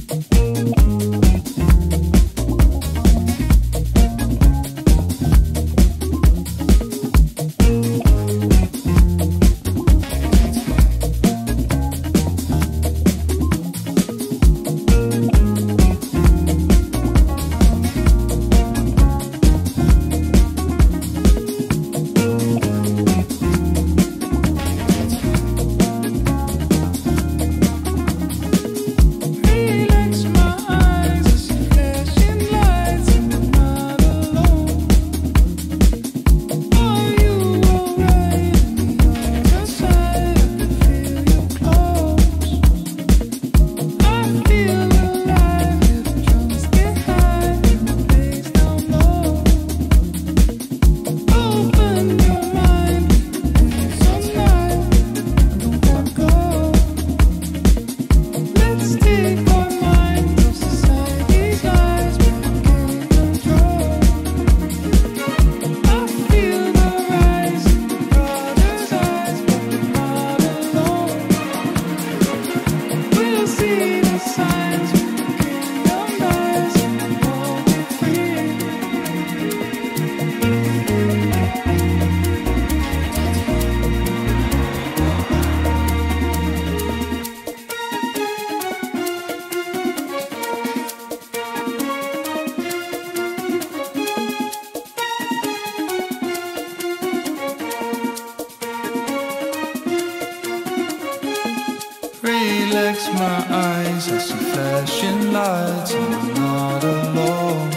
Relax my eyes, I see flashing lights and I'm not alone.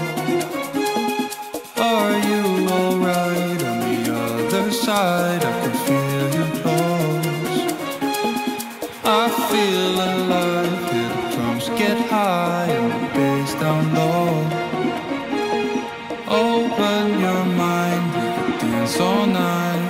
Are you alright? On the other side I can feel you close. I feel alive, hear the drums get high and the bass down low. Open your mind, we could dance all night.